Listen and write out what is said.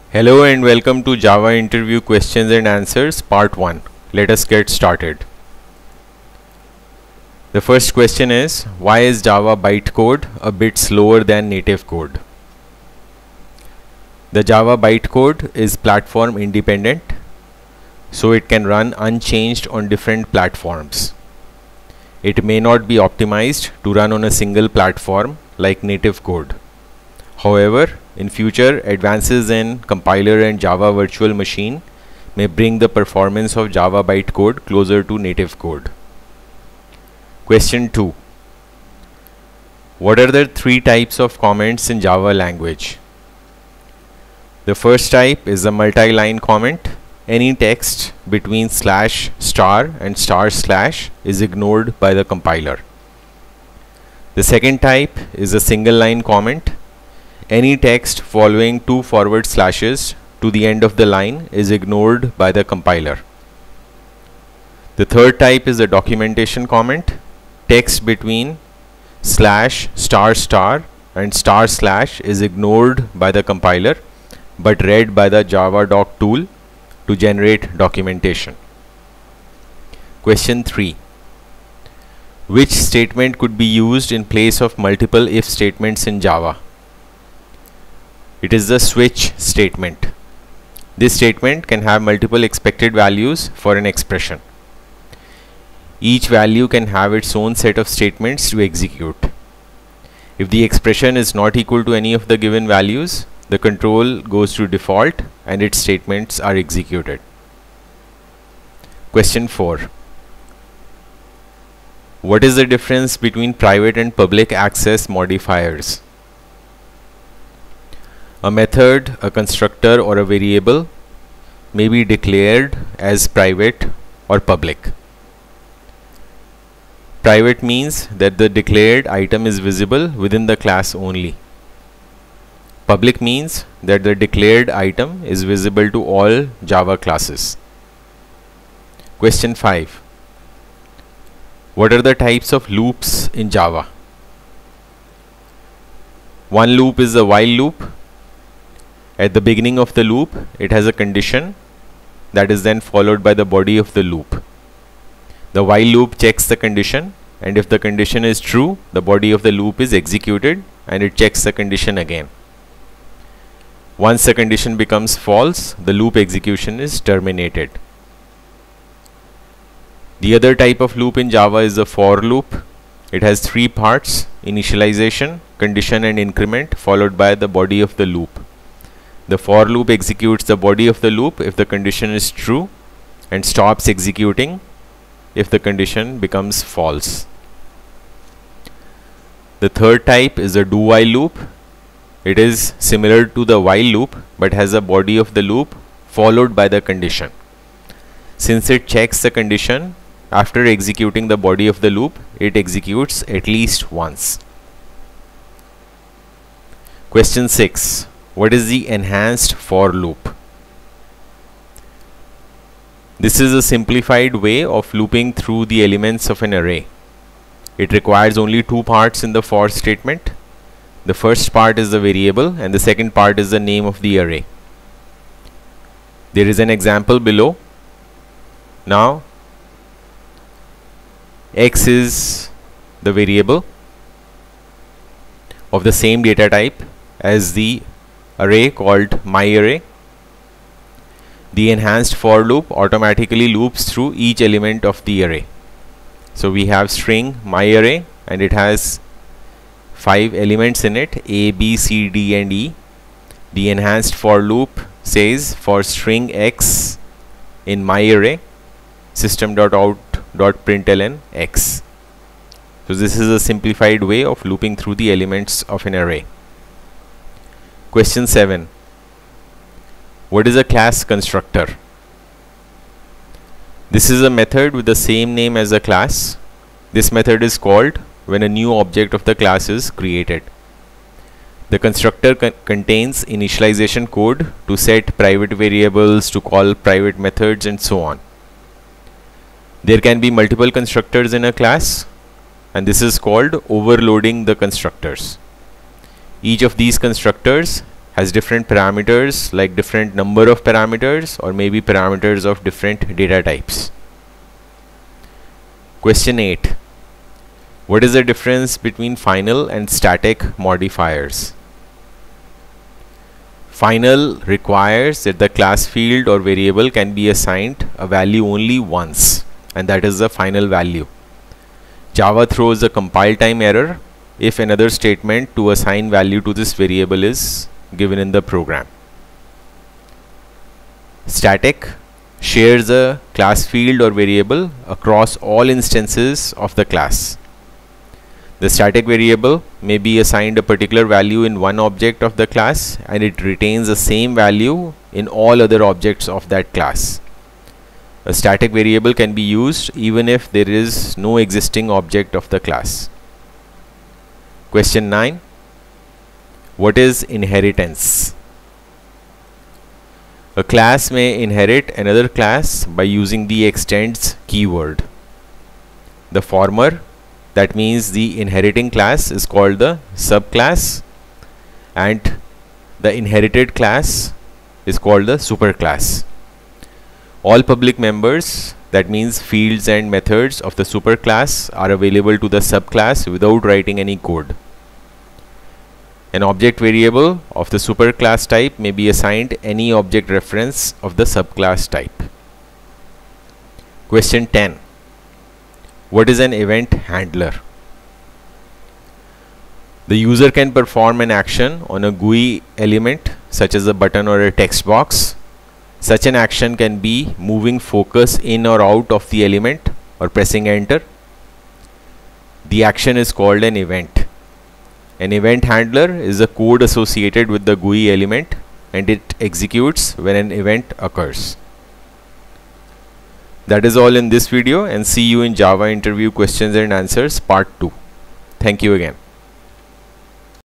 Hello and welcome to Java Interview Questions and Answers Part 1. Let us get started. The first question is, why is Java bytecode a bit slower than native code? The Java bytecode is platform independent, so it can run unchanged on different platforms. It may not be optimized to run on a single platform like native code. However, in future, advances in compiler and Java virtual machine may bring the performance of Java bytecode closer to native code. Question 2. What are the three types of comments in Java language? The first type is a multi-line comment. Any text between slash star and star slash is ignored by the compiler. The second type is a single line comment. Any text following two forward slashes to the end of the line is ignored by the compiler. The third type is a documentation comment. Text between slash star star and star slash is ignored by the compiler but read by the Java doc tool to generate documentation. Question 3. Which statement could be used in place of multiple if statements in Java? It is the switch statement. This statement can have multiple expected values for an expression. Each value can have its own set of statements to execute. If the expression is not equal to any of the given values, the control goes to default and its statements are executed. Question 4. What is the difference between private and public access modifiers? A method, a constructor, or a variable may be declared as private or public. Private means that the declared item is visible within the class only. Public means that the declared item is visible to all Java classes. Question 5. What are the types of loops in Java? One loop is the while loop. At the beginning of the loop, it has a condition that is then followed by the body of the loop. The while loop checks the condition, and if the condition is true, the body of the loop is executed and it checks the condition again. Once the condition becomes false, the loop execution is terminated. The other type of loop in Java is the for loop. It has three parts: initialization, condition, and increment, followed by the body of the loop. The for loop executes the body of the loop if the condition is true and stops executing if the condition becomes false. The third type is a do while loop. It is similar to the while loop but has a body of the loop followed by the condition. Since it checks the condition after executing the body of the loop, it executes at least once. Question 6. What is the enhanced for loop? This is a simplified way of looping through the elements of an array. It requires only two parts in the for statement. The first part is the variable and the second part is the name of the array. There is an example below. Now, x is the variable of the same data type as the array called myArray. The enhanced for loop automatically loops through each element of the array. So we have string myArray and it has 5 elements in it: A, B, C, D, and E. The enhanced for loop says for string x in myArray system.out.println x. So this is a simplified way of looping through the elements of an array. Question 7. What is a class constructor? This is a method with the same name as a class. This method is called when a new object of the class is created. The constructor contains initialization code to set private variables, to call private methods, and so on. There can be multiple constructors in a class, and this is called overloading the constructors. Each of these constructors has different parameters, like different number of parameters or maybe parameters of different data types. Question 8. What is the difference between final and static modifiers? Final requires that the class field or variable can be assigned a value only once, and that is the final value. Java throws a compile time error if another statement to assign value to this variable is given in the program. Static shares a class field or variable across all instances of the class. The static variable may be assigned a particular value in one object of the class, and it retains the same value in all other objects of that class. A static variable can be used even if there is no existing object of the class. Question 9. What is inheritance? A class may inherit another class by using the extends keyword. The former, that means the inheriting class, is called the subclass, and the inherited class is called the superclass. All public members, that means fields and methods of the superclass, are available to the subclass without writing any code. An object variable of the superclass type may be assigned any object reference of the subclass type. Question 10. What is an event handler? The user can perform an action on a GUI element such as a button or a text box. Such an action can be moving focus in or out of the element or pressing enter. The action is called an event. An event handler is a code associated with the GUI element, and it executes when an event occurs. That is all in this video, and see you in Java interview questions and answers part 2. Thank you again.